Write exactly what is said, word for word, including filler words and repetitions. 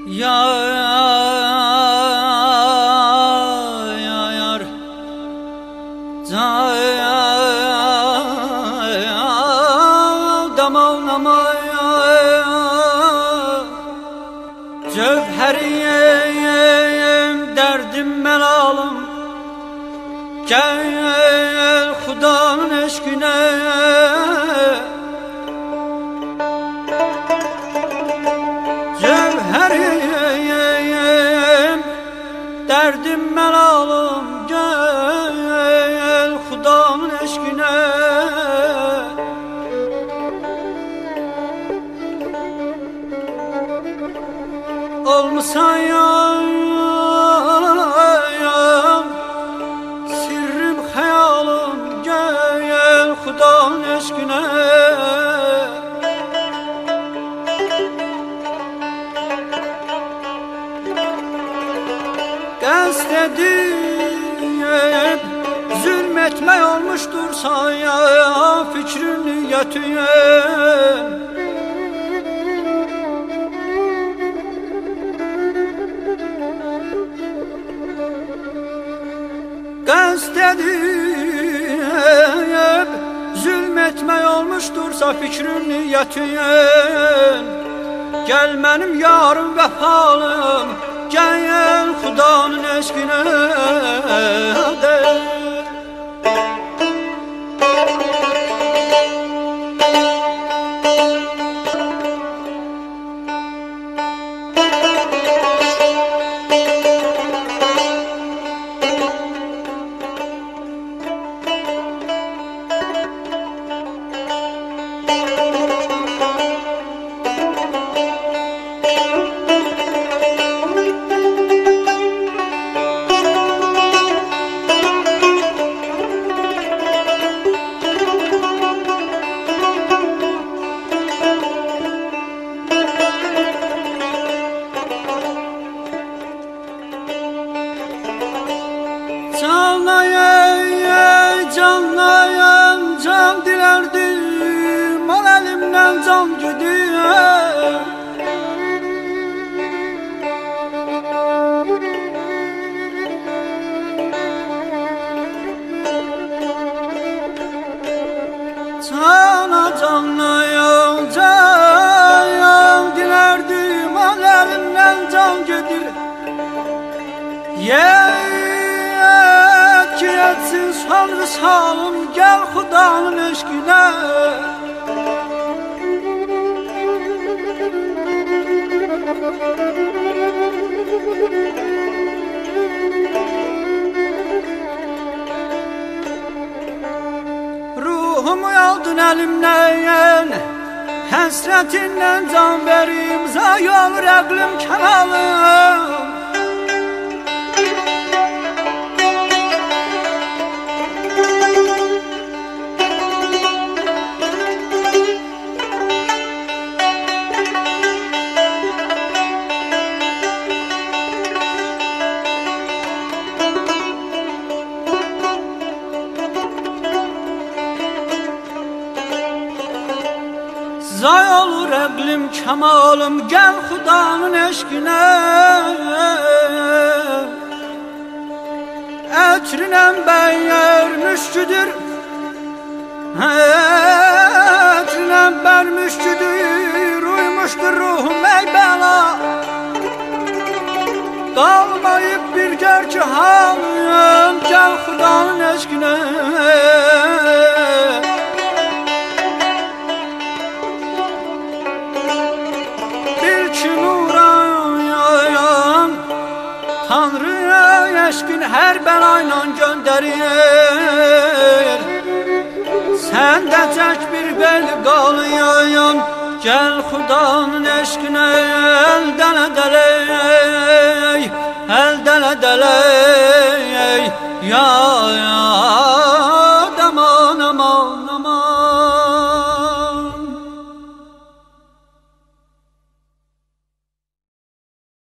yar damağlamaya cevheriyem derdim melalım gel Xudanın eşkine cevheriyem derdim melalım gel Xudanın eşkine olmasa yayam sirrim hayalım gel Xudanın eşkine qasd edib zulmetmek olmuştur saya fikrin niyyetiyen qasd edib zulmetmek olmuştursa fikrin niyyetiyen gel benim yarım vefalım gel Xudanın eşkine de canlayam can dilerdim mal elimden can gidiyor sana canlayam can dilerdim mal elimden can gidiyor yeah. Etsin sanrı salım gel Xudanın eşkine ruhumu aldın elimden hasretinden can verim zay olur əqlim kemalım zay olur əqlim kemalım gel Xudanın eşkine etrinen beyer müşküdür etrinen ber müşküdür uymuştur ruhum ey bela kalmayıp bir gerçi halım gel Xudanın eşkine Tanrı eşkin her belayla gönderir sen de çek bir bel qalıyam gel Xudanın eşkine elden edəley elden edəley ya ya